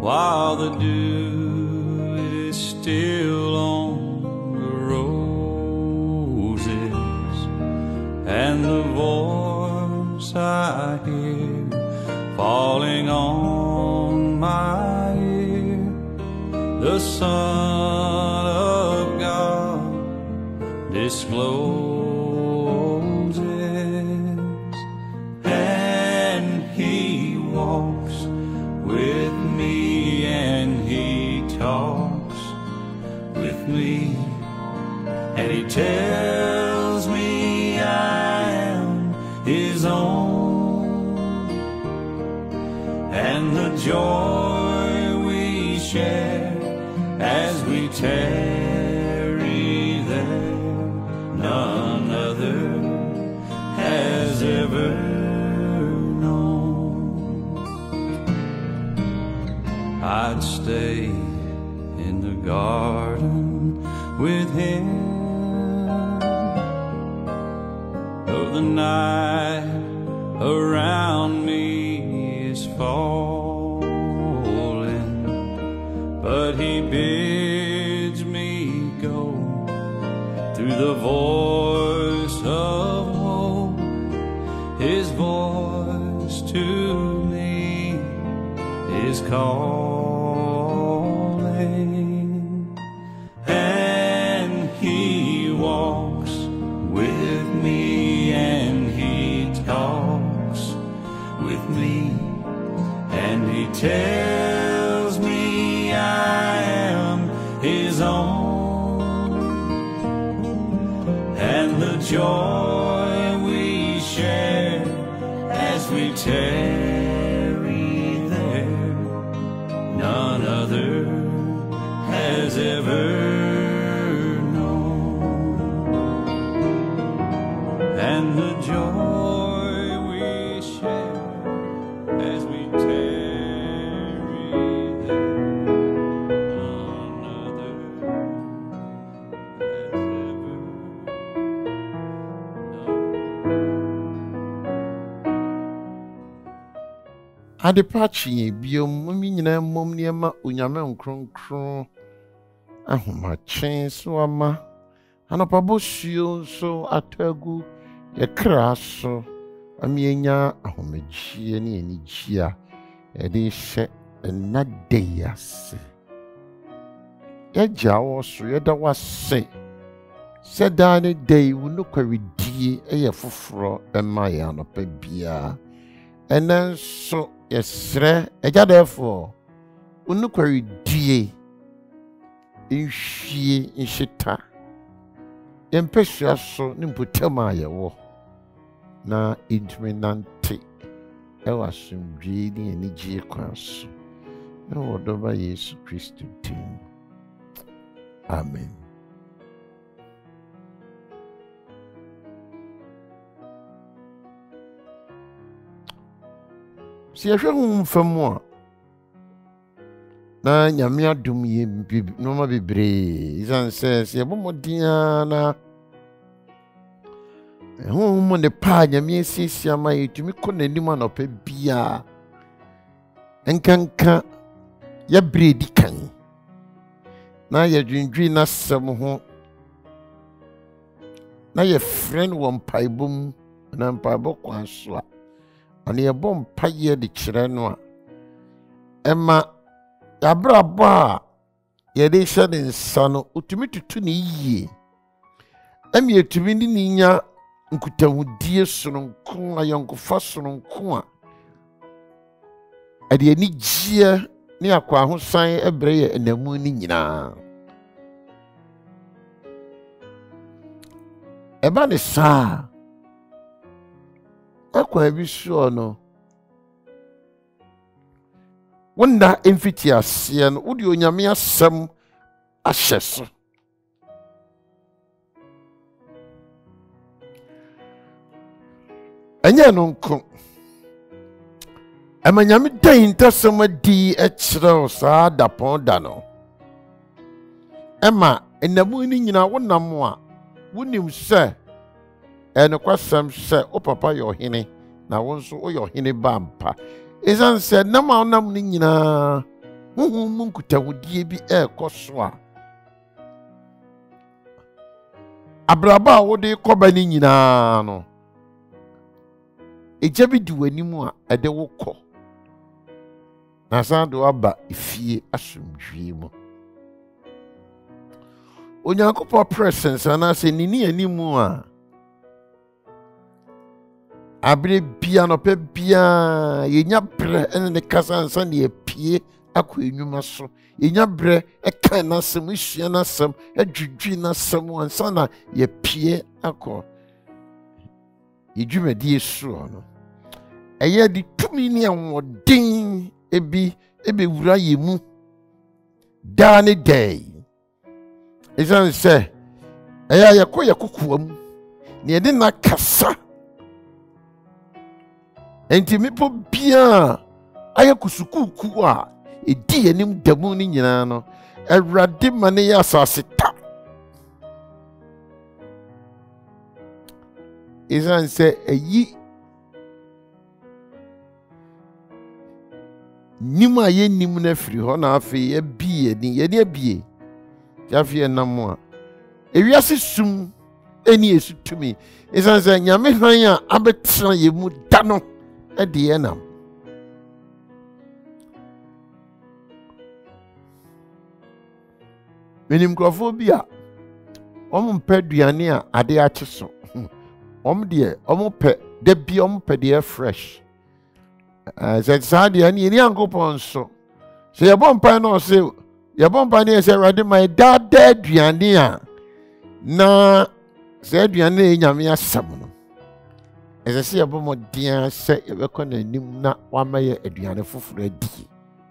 while the dew is still on the roses, and the voice I hear falling on my ear, the Son of God discloses, and He walks with me, and He talks with me, and He tells me I am His own, and the joy we share as we tarry there, none other has ever known. I'd stay in the garden with Him, though the night around me is falling, but He bids me go through the voice of hope. His voice to me is calling, and He walks with me, and He talks with me, and He tells me I am His own, and the joy we share as we tarry there, none other has ever known, and the joy we share as we tarry there, none other has ever Adepachi biom mumi nyina mom niema onyame nkronkron ahomachen so ama anopabo suo so atagu ye kra so amienya ahomagye ne enigia ede hye enadeyase ye jawo so ye da wase sedane dey wunokwawidie eye foforo ema ya anopa bia enen so yesre eja therefore wunokwawidie inhwie inhita yempesua so ne mpotama yewo na intminante ewa sumdwe ne enigye kwaso na wodoba Yesu Kristo tim. Amen. Si yehwe mfamu a na nyame adom ye noma bebre izan se yebomodin na mo ne pa nyame asiesie ama yetumi kɔ nanim anopa bia enkanka ya bredi kan na ya dwindwi na sem ho na ya friend wo mpaibom na mpaibo kwa so a ani yebɔ mpaye de kyerɛ no a ema yabrabo a yɛde hyɛ ne nsa no utumi tutu ne yie emi etumi ni nya nkutahudie sononko ayonkofa sononko a ade ani gie ne akwa ahosan ebre ye enamu ni nyina eba ne saa akwa bi so no wanda emfiti ase no wodi onyame asem ahyɛ so anya no nko amanyame dan ntasem adi ekyerɛw saa dapon da no ema enamu ni nyina wonam a wonim sɛ enokwasem sɛ o papa yɛ ɔhene na won so o yɛ ɔhene ba mpa izan sɛ nam a wonam ni nyina honhom mu nkutahudie bi ɛrekɔ so a abraba a wode kɔba ne nyinaa no egya bi di w'anim a ɛde wo kɔ na san de waba efie asomdwie mu onyankopɔn presence anaasɛ nini anim a abre bia no pɛ bia yenya brɛ ɛne ne kasa ansa ne yɛpie akɔ enwuma so yenya brɛ ɛka n'asɛm esua n'asɛm adwudwi n'asɛm ansa na yɛpie akɔ yedwumadi esuo no ɛyɛ de tumi ne ahoɔden ebewura yɛ mu daa ne dɛɛ ɛsan sɛ ɛyɛ yɛkɔ yɛkokoa mu ne yɛde na kasa enti mepo bia ayɛ kusukuku a ɛdi yɛnim da mu ne nyinaa no Awurade ma ne yɛ asase ta ɛsan sɛ ɛyi nim a yɛnim no afiri hɔ na afei yɛbie yɛne abie yɛafei ɛnam a ewiase sum ɛne esu tumi ɛsan sɛ nyame hann a abɛtena yɛ mu da no ɛde yɛnam menim nkurɔfoɔ bi a ɔmo mpɛ aduane a ade akye so ɔmo deɛ ɔmo pɛ da bi ɔmo pɛ deɛ fresh sɛ saa deɛ ne yɛni Nyankopɔn nso sɛ yɛbɔ mpae na ɔsɛ yɛbɔ mpae ne yɛ sɛ Awurade ma yɛdaadaa aduane a na sɛ aduane a Nyame asɛm no ɛsɛ sɛ yɛbɔ mmɔden sɛ yɛbɛkɔ n'anim na wama yɛ aduane foforɔ adi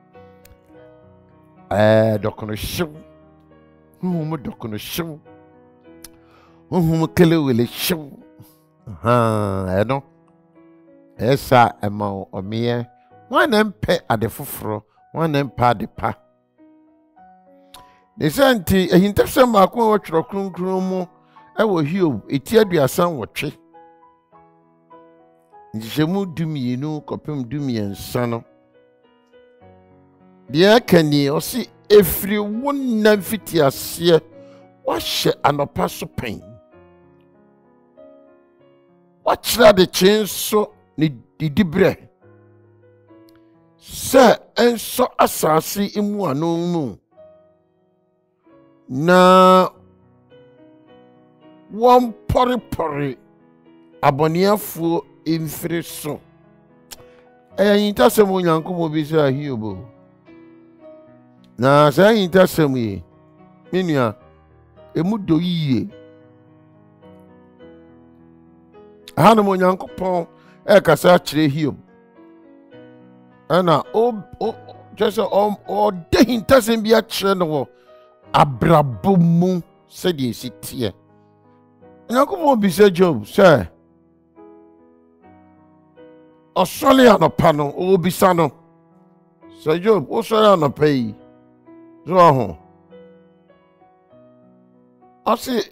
dɔkono hyew honhom dɔkono hyew honhom kelewele hyew ɛno ɛsa ɛma ɔmeɛ wɔn na mpɛ ade foforɔ wɔn na mpɛ ade pa ne sɛ nti ahintasɛm baako a wɔtwerɛ kronkron mu ɛwɔ Hiob eti 38 nhyehyɛmu 12 kɔpem 13 no deɛ aka ni ɔse efiri wo nna mfiti aseɛ wahyɛ anɔpa so pɛn wakyerɛ adekyee nso ne didibrɛ sɛ ɛnsɔ asase mu ano mu na wɔn pɔrepɔre abɔneafoɔ mfiri so ɛyɛ nyitasɛm Onyankopɔn bi sɛ Hiob na saa nyitasɛm yi me nua emu dɔ yie hanom Onyankopɔn ɛkasa kyerɛ Hiob ɛna kyerɛ sɛ ɔda hintasɛm bi akyerɛ no wɔ abrabɔ mu sɛdeɛ esi teɛ Onyankopɔn bisa Job sɛ ɔsɔre anɔpa no ɔbisa no sɛ Job ɔsɔre anɔpa yi so ɔho ɔse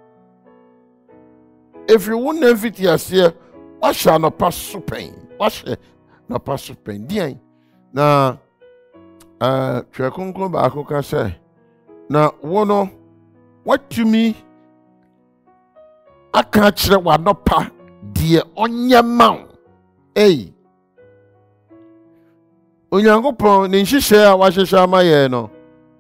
efiri wo nna mfiti aseɛ wahyɛ anɔpa so pɛn wahyɛ anɔpa so pɛn diɛn na twerɛ kronkron baako ka sɛ na wo no watumi aka akyerɛ w'anɔpa deɛ ɔnyɛ ma wo Onyankopɔn ne nhyehyɛ a wahyehyɛ ama yɛn no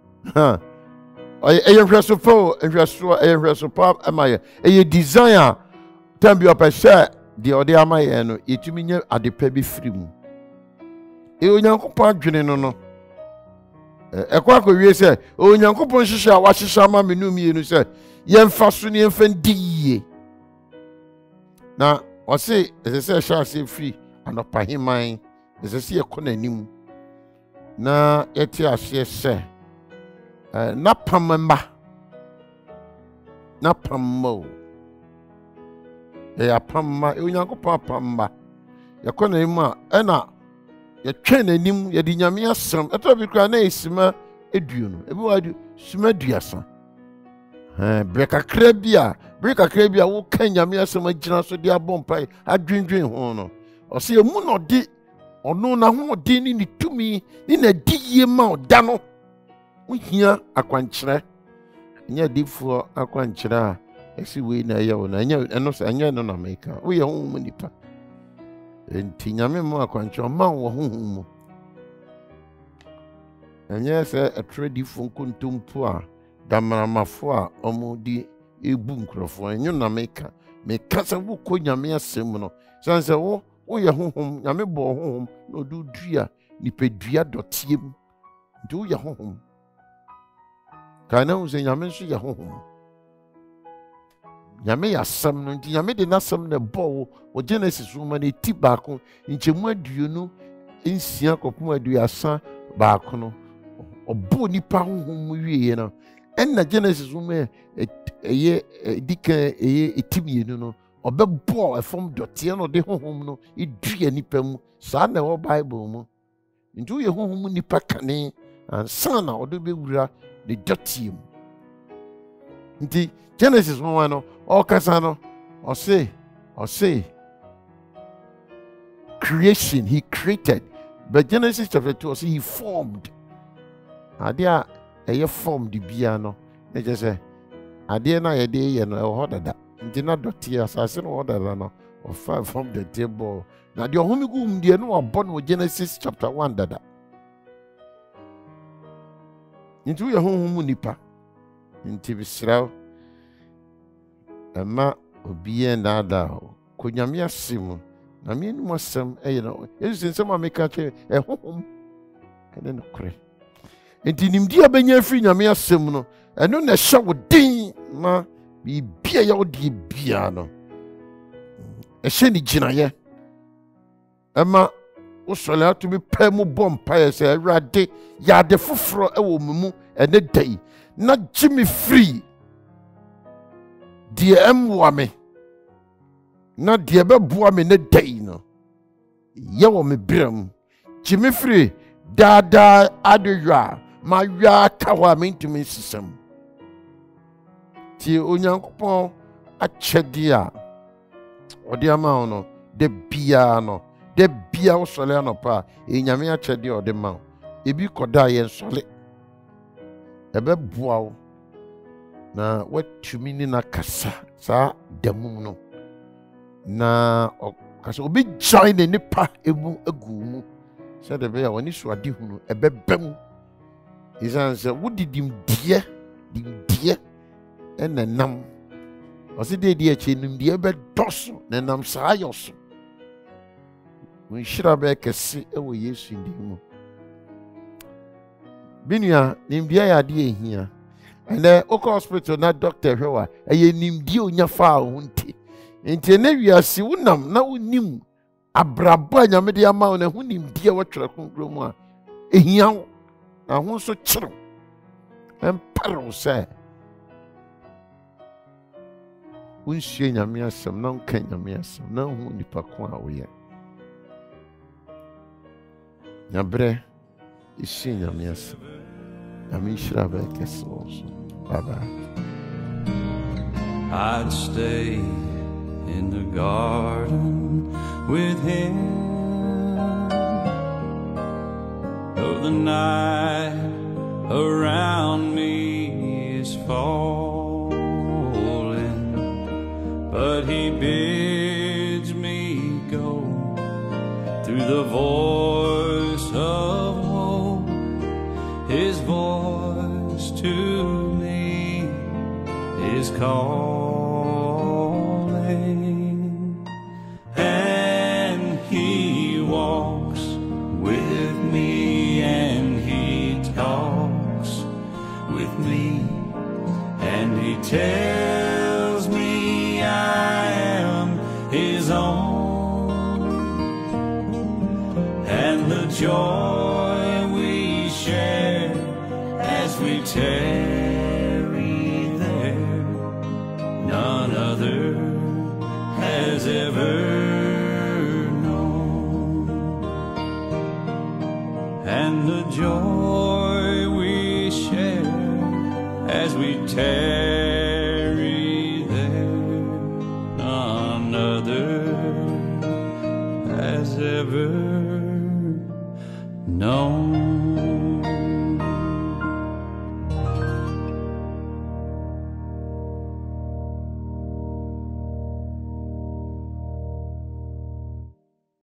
ɛyɛ nhwɛsofo ɛyɛ nhwɛsopa ama yɛn ɛyɛ design a tam bi ɔpɛ sɛ deɛ ɔde ama yɛn no yɛtumi nyɛ adepa bi firi mu Onyankopɔn adwene no ɛkɔ akɔwie sɛ Onyankopɔn nhyehyɛ a wahyehyɛ ama me no mmienu sɛ yɛmfa so ne yɛmfa ndi yie na ɔse ɛsɛ sɛ ɛhyɛ ase firi anɔpaheman ɛsɛ sɛ yɛkɔ n'anim na yɛte aseɛ sɛ napam mma o ɛyɛ apam mma Onyankopɔn apam mma yɛkɔ n'anim a ɛna yɛtwɛn n'anim yɛde Nyame asɛm ɛtɔ bi koraa na yɛsima 20 ebi wɔ sima 30 bere kakra bi a woka Nyame asɛm agyina so de abɔ mpae adwendwen ho no ɔsɛ emu no de ɔno na hoɔden ne ne tumi ne n'adi yie ma ɔda no wohia akwankyerɛ ɛnyɛ adifoɔ akwankyerɛ a ɛsi wei na ɛyɛ wo na ɛnyɛ no na meka woyɛ honhom nipa enti nyame ma akwankyerɛ ɔma wo honhom mu ɛnyɛ sɛ ɛtrɛ difoɔ nkontompo a damaramafoɔ a ɔmo di ebu nkurɔfoɔ ɛnyɛ na meka sɛ wokɔ nyame asɛm mu no sane sɛ woyɛ honhom nyame bɔ honhom na ɔde dua nipadua dɔteɛ mu nti woyɛ honhom kae na hu sɛ nyame nso yɛ honhom nyame yɛ asɛm no nti nyame de n'asɛm na ɛbɔ wo Genesis nwoma no ɛti baako nkyɛmu 26 kɔpem 30 baako no ɔbɔ nipa honhom mu wieɛ no ɛnna Genesis nwoma ɛyɛ dikan ɛyɛ ɛti mmienu no ɔbɛbɔ ɛfam dɔteɛ no ɔde honhom no ɛdua nipa mu saa na ɛwɔ Bible mu nti woyɛ honhom nipa kane ansa na ɔde bɛwura ne dɔteɛ mu nti Genesis nwoma no ɔkasa no ɔse creation, he created, but Genesis chapter 2 ɔse he formed adeɛ a ɛyɛ formed bia no na kyerɛ sɛ adeɛ no a yɛde yɛ no ɛwɔ hɔ dada nti na dɔteɛ asase no hɔ dada no ɔfa fam dɔteɛ bɔɔ na deɛ ɔhome gu mu deɛ no wabɔ no wɔ Genesis chapter 1 dada nti woyɛ honhom mu nipa nti bisrɛ wo ɛma obiara nnaadaa hɔ kɔ nyame ase mu na meanim asɛm ɛyɛ no yesu nsɛm a meka kyerɛ ɛhohom ɛne nokorɛ nti nimdeɛ a bɛnya afiri nyame asɛm no ɛno na ɛhyɛ wo den ma biribia yɛ wodeɛ biara no ɛhyɛ ne gyinaeɛ ɛma wosɔre atumi pɛ mu bɔ mpaeɛ sɛ Awurade yɛ ade foforɔ ɛwɔ me mu ɛne da yi na gye me firi deɛ ɛmmoa me na deɛ bɛboa me ne da yi no yɛ wɔ me berɛ mu gye me firi daadaa adewɔ a mawia ka hɔ a mentumi nsesam tie Onyankopɔn akyɛdeɛ a ɔde ama wo no da biara wosɔre anɔpa a ɛnyame akyɛdeɛ a ɔde ma wo ebi kɔda a yɛnsɔre ɛbɛboa wo na watumi ne na kasa saa da mu no na ɔkasa obi gyae ne nipa emu agu mu sɛdeɛ ɛbɛyɛ a wɔne so ade hunu ɛbɛbɛ mu ɛsiane sɛ wode dimdeɛ ɛna nam ɔse deɛ akyi nimdeɛ bɛdɔ so na nam saa yɔ so nhyira bɛyɛ kɛse ɛwɔ Yesu din mu binua nimdeɛ yɛ adeɛ ɛhia ɛnɛ wokɔ hospital na doctor hwɛ wa ɛyɛ nimdeɛ onya faa wo nti ɛnɛ wiase wonam na wonim abrabɔ a nyame de ama wo na ho nimdeɛ wɔtwerɛ kronkron mu a ɛhia wo na ho nso kyerɛw ɛmpare wo sɛ wonsue nyame asɛm na wonka nyame asɛm na wohu nipa ko a woyɛ nyaberɛ ɛsue nyame asɛm nyame nhyira bɛyɛ kɛse wɔ so bye-bye. I'd stay in the garden with him, though the night around me is falling, but he bids me go through the voice of woe. His voice to me is calling, and he walks with me, and he talks with me, and he tells me I am his own, and the joy we share as we tarry there, none other has ever known. And the joy we share as we tarry there, none other has ever known. known.